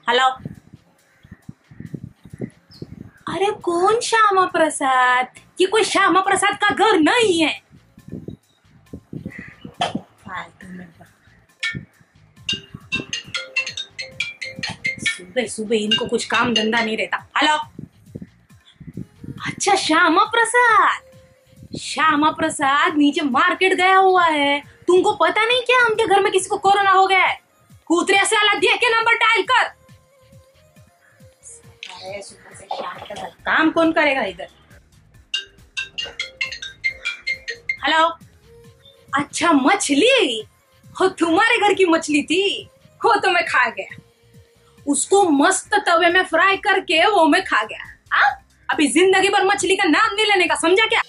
Hello. अरे कौन श्यामा प्रसाद? ये कोई श्यामा प्रसाद का घर नहीं है। फालतू में सुबह सुबह इनको कुछ काम धंधा नहीं रहता। हेलो। अच्छा श्यामा प्रसाद, श्यामा प्रसाद नीचे मार्केट गया हुआ है। तुमको पता नहीं क्या उनके घर में किसी को कोरोना हो गया है? कूतरे से वाला देख के नंबर डायल कर। अरे सुबह से शाम तक काम कौन करेगा इधर? हेलो। अच्छा मछली, हो तुम्हारे घर की मछली थी? हो तो मैं खा गया उसको, मस्त तवे में फ्राई करके वो मैं खा गया। हाँ अभी जिंदगी भर मछली का नाम नहीं लेने का, समझा क्या?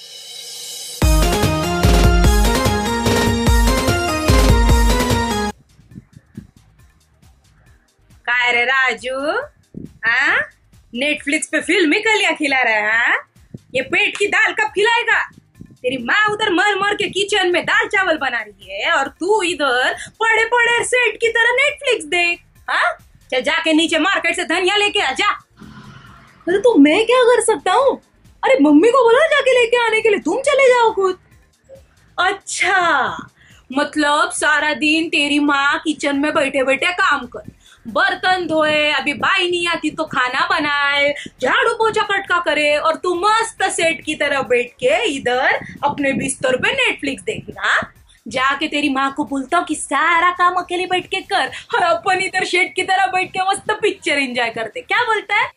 काय रे राजू, हाँ नेटफ्लिक्स पे फिल्मी कलियां खिला रहा है? ये पेट की दाल कब खिलाएगा? तेरी माँ उधर मर मर के किचन में दाल चावल बना रही है और तू इधर पड़े पड़े सेठ की तरह नेटफ्लिक्स देख। हाँ चल जाके नीचे मार्केट से धनिया लेके आ जा। अरे तो मैं क्या कर सकता हूँ? अरे मम्मी को बोला जाके लेके आने के लिए, तुम चले जाओ खुद। अच्छा मतलब सारा दिन तेरी माँ किचन में बैठे बैठे काम कर, बर्तन धोए, अभी बाई नहीं आती तो खाना बनाए, झाड़ू पोछा पटका करे, और तू मस्त सेठ की तरह बैठ के इधर अपने बिस्तर पे नेटफ्लिक्स देखेगा। जाके तेरी माँ को बोलता हूँ कि सारा काम अकेले बैठ के कर, और अपन इधर सेठ की तरह बैठ के मस्त पिक्चर एंजॉय करते। क्या बोलता है?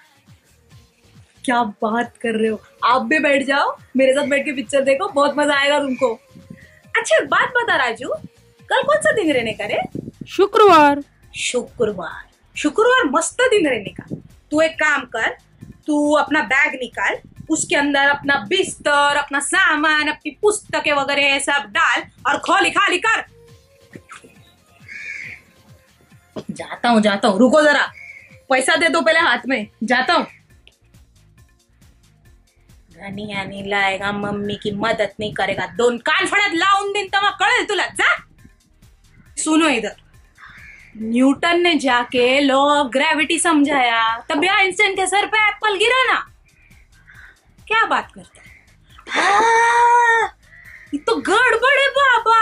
क्या बात कर रहे हो? आप भी बैठ जाओ, मेरे साथ बैठ के पिक्चर देखो, बहुत मजा आएगा तुमको। अच्छा एक बात बता राजू, कल कौन सा दिन रहने का रे? शुक्रवार। शुक्रवार? शुक्रवार मस्त दिन रहने का। तू एक काम कर, तू अपना बैग निकाल, उसके अंदर अपना बिस्तर, अपना सामान, अपनी पुस्तकें वगैरह सब डाल और खोली खाली कर। जाता हूँ, रुको जरा, पैसा दे दो पहले हाथ में, जाता हूँ। धनिया नहीं लाएगा, मम्मी की मदद नहीं करेगा, दोन कान फड़त लावून दिन तमा कळेल तुला। जा सुनो इधर, न्यूटन ने जाके लॉ ऑफ ग्रेविटी समझाया, तभी आइंस्टाइन के सर पे एप्पल गिरा ना। क्या बात करता है? ये तो गड़बड़ है बाबा।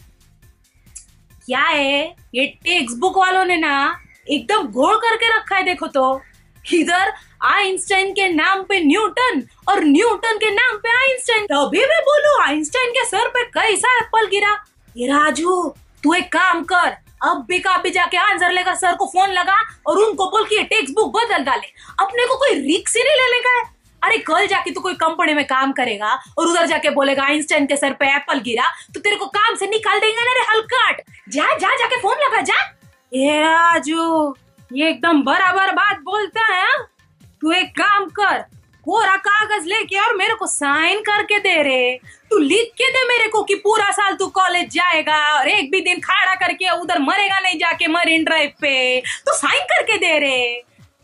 क्या है ये टेक्स्ट बुक वालों ने ना एकदम घोड़ करके रखा है। देखो तो इधर आइंस्टाइन के नाम पे न्यूटन और न्यूटन के नाम पे आइंस्टाइन, तभी मैं बोलूं आइंस्टाइन के सर पे कैसा एप्पल गिरा। ये राजू तू एक काम कर, अब भी का भी जाके आंसर लेकर सर को फोन लगा और उनको बोल कि टेक्स्ट बुक बदल डाले। अपने को कोई रिस्क ही नहीं लेने का है। अरे कल जाके तू कोई कंपनी में काम करेगा और उधर जाके बोलेगा आइंस्टाइन के सर पे एप्पल गिरा, तो तेरे को काम से निकाल देंगे ना रे हलकट। जा जा जाके फोन लगा जा। ये राजू ये एकदम बराबर बात बोलता है। तू एक काम कर, कोरा कागज लेके और मेरे को साइन करके दे रे। तू लिख के दे मेरे को कि पूरा साल तू कॉलेज जाएगा और एक भी दिन खड़ा करके उधर मरेगा नहीं जाके मरीन ड्राइव पे, तो साइन करके दे रे।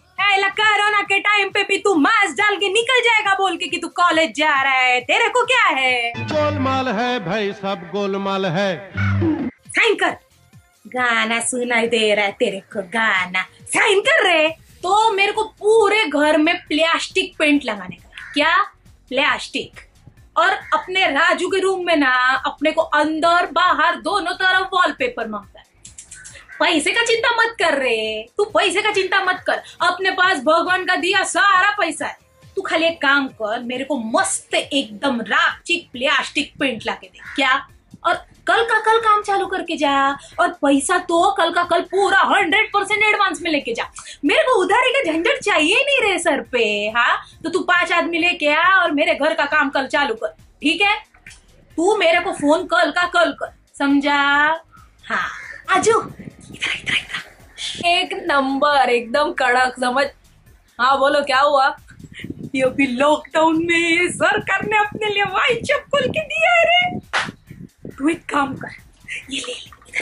कोरोना के टाइम पे भी तू मास्क डाल के निकल जाएगा बोल के कि तू कॉलेज जा रहा है। तेरे को क्या है? गोलमाल है भाई, सब गोलमाल है। साइन कर। गाना सुनाई दे रहा है तेरे को? गाना साइन कर रहे तो मेरे को पूरे घर में प्लास्टिक पेंट लगाने का। क्या प्लास्टिक? और अपने राजू के रूम में ना अपने को अंदर बाहर दोनों तरफ वॉलपेपर मांगता है। पैसे का चिंता मत कर रे, तू पैसे का चिंता मत कर, अपने पास भगवान का दिया सारा पैसा है। तू खाली एक काम कर, मेरे को मस्त एकदम रापचिक प्लास्टिक पेंट लाके दे। क्या? और कल का कल काम चालू करके जा, और पैसा तो कल का कल पूरा 100% एडवांस में लेके जा। मेरे को उधारी का झंझट चाहिए नहीं रे सर पे। हाँ तो तू 5 आदमी लेके आ और मेरे घर का काम कल चालू कर, ठीक है? तू मेरे को फोन कल का कल कर, समझा? हाँ आजू इधर इधर इधर। एक नंबर, एकदम कड़क, समझ? हाँ बोलो क्या हुआ? ये अभी लॉकडाउन में सरकार ने अपने लिए वाइन शॉप खोल के दिया है रे। तू एक काम कर, ये ले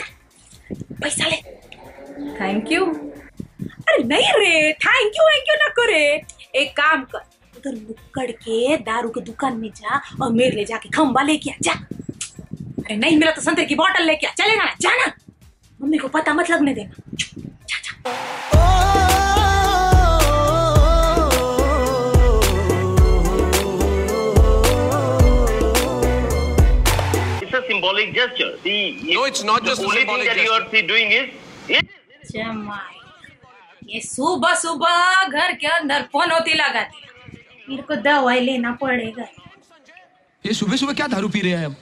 इधर पैसा ले। Thank you. अरे नहीं रे, थैंक यू ना करे। एक काम कर, उधर नुक्कड़ के दारू की दुकान में जा और मेरे ले जाके खंबा लेके आ जा। अरे नहीं मिला तो संतरे की बोतल लेके आ, चलेगा ना? जाना, मम्मी को पता मत लगने देना। जा जा। It's a symbolic gesture. No, it's not just a only symbolic thing that you are doing is जमाई, ये सुबह सुबह घर के अंदर पनौती लगाते हैं। मेरे को दवाई लेना पड़ेगा। ये सुबह सुबह क्या दारू पी रहे हैं हम?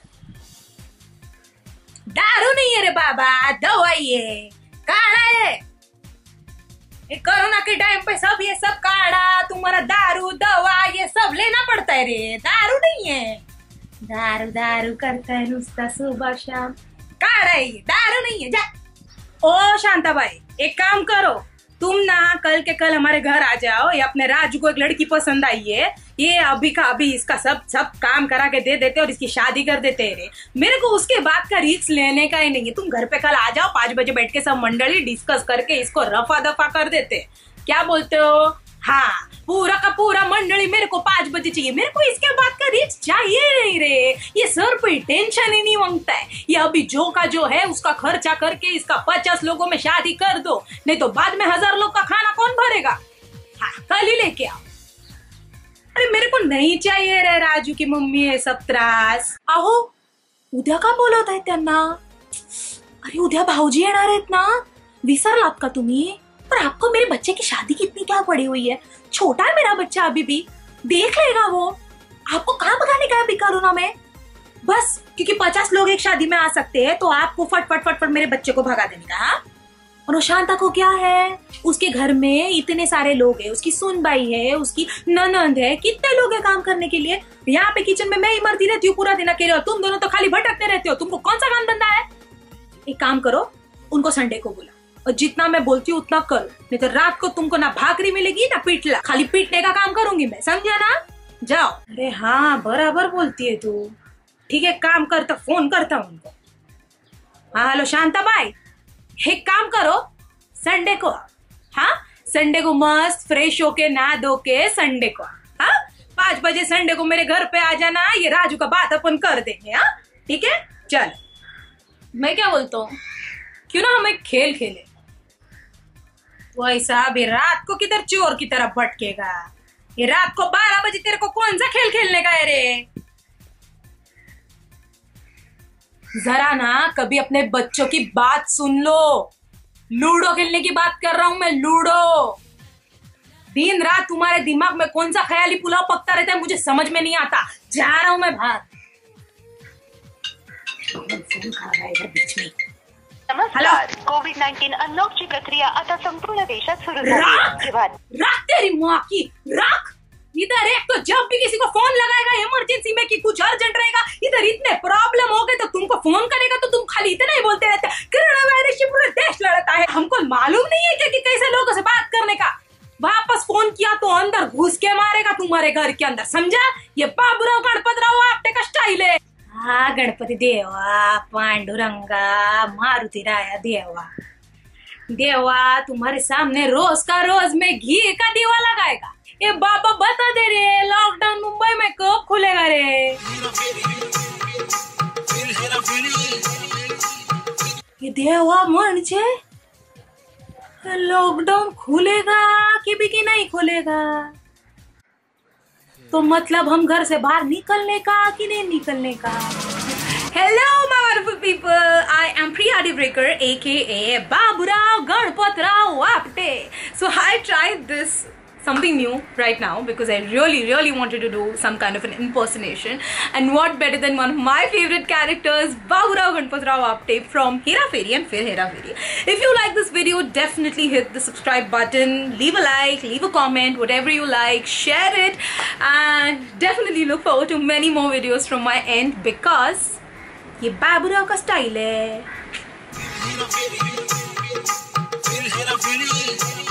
दारू नहीं है रे बाबा, दवाई है, काढ़ा है। ये कोरोना के टाइम पे सब ये सब काढ़ा, तुम्हारा दारू दवा ये सब लेना पड़ता है रे, दारू नहीं है। दारू दारू करता है नुस्ता सुबह शाम, काढ़ा है ये, दारू नहीं है। जा ओ शांता भाई, एक काम करो, तुम ना कल के कल हमारे घर आ जाओ। ये अपने राजू को एक लड़की पसंद आई है, ये अभी का अभी इसका सब काम करा के दे देते और इसकी शादी कर देते रे। मेरे को उसके बाद का रिस्क लेने का ही नहीं है। तुम घर पे कल आ जाओ, 5 बजे बैठ के सब मंडली डिस्कस करके इसको रफा दफा कर देते। क्या बोलते हो? हाँ, पूरा का पूरा मंडली मेरे को 5 बजे चाहिए। मेरे को इसके बाद का रिस्क चाहिए नहीं रे। ये सर पे टेंशन ही नहीं मांगता है। ये अभी जो का जो है उसका खर्चा करके इसका 50 लोगों में शादी कर दो, नहीं तो बाद में 1000 लोग का खाना कौन भरेगा? हाँ, कल ही लेके आओ। अरे मेरे को नहीं चाहिए रे राजू की मम्मी है सब त्रास। अहो, उद्या का बोलवत आहे त्यांना? अरे उद्या भाऊजी येणार आहेत ना, विसरलात का तुम्ही? पर आपको मेरे बच्चे की शादी की इतनी क्या पड़ी हुई है? छोटा है मेरा बच्चा अभी भी, देख लेगा वो। आपको कहाँ भगाने का है अभी कोरोना में? बस क्योंकि 50 लोग एक शादी में आ सकते हैं तो आपको फट फट फट फट मेरे बच्चे को भगा देने का। हाँ? और शांता को क्या है? उसके घर में इतने सारे लोग हैं, उसकी सुनबाई है, उसकी ननंद है, कितने लोग हैं काम करने के लिए। यहाँ पे किचन में मैं ही मरती रहती हूँ पूरा दिन अकेले, और तुम दोनों तो खाली भटकते रहते हो। तुमको कौन सा काम धंधा है? एक काम करो, उनको संडे को बुला और जितना मैं बोलती हूँ उतना करो, नहीं तो रात को तुमको ना भाकरी मिलेगी ना पीटला। खाली पीटने का काम करूंगी मैं, समझा ना? जाओ। अरे हाँ, बराबर बोलती है तू। ठीक है, काम करता, फोन करता हूँ उनको। हाँ हेलो शांता भाई, एक काम करो, संडे को। हाँ, संडे को मस्त फ्रेश होके नहा धो के संडे को। हाँ, 5 बजे संडे को मेरे घर पे आ जाना। ये राजू का बात अपन कर देंगे। हाँ ठीक है, चल। मैं क्या बोलता हूँ, क्यों ना हम एक खेल खेले? वैसा अभी रात को किधर चोर की तरफ भटकेगा? ये रात को 12 बजे तेरे को कौन सा खेल खेलने का है रे? जरा ना कभी अपने बच्चों की बात सुन लो। लूडो खेलने की बात कर रहा हूं मैं, लूडो। दिन रात तुम्हारे दिमाग में कौन सा ख्याली पुलाव पकता रहता है, मुझे समझ में नहीं आता। जा रहा हूं मैं बाहर। फोन खा रहा है इधर बीच में। नमस्कार, कोविड-19 अनलॉकची प्रक्रिया आता संपूर्ण देशात सुरू झाली। राख तेरी माँ की राख। इधर एक तो जब भी किसी को फोन लगाएगा इमरजेंसी में कि कुछ अर्जेंट रहेगा, इधर इतने प्रॉब्लम हो गए तो तुमको फोन करेगा तो तुम खाली इतना ही बोलते रहते हैं कोरोना वायरस से पूरा देश लड़ता है। हमको मालूम नहीं है कि कैसे लोगों से बात करने का। वापस फोन किया तो अंदर घुस के मारेगा तुम्हारे घर के अंदर, समझा? ये बाबूराव गणपतराव आपटे का स्टाइल है। हाँ, गणपति देवा, पांडुरंगा, मारुति राया देवा। देवा तुम्हारे सामने रोज का रोज में घी का दीवा लगाएगा। ये बाबा बता दे रे, लॉकडाउन मुंबई में कब खुलेगा रे? ये देवा म्हणजे लॉकडाउन खुलेगा कि नहीं खुलेगा? तो मतलब हम घर से बाहर निकलने का कि नहीं निकलने का? Hello my wonderful people, I am Priya Adivarekar aka Baburao Ganpatrao Apte. So I tried this something new right now because I really wanted to do some kind of an impersonation, and what better than one of my favorite characters, Baburao Ganpatrao Apte from Hera Pheri and Phir Hera Pheri. If you like this video, definitely hit the subscribe button, leave a like, leave a comment, whatever you like, share it, and definitely look forward to many more videos from my end because ये बाबूराव का style है।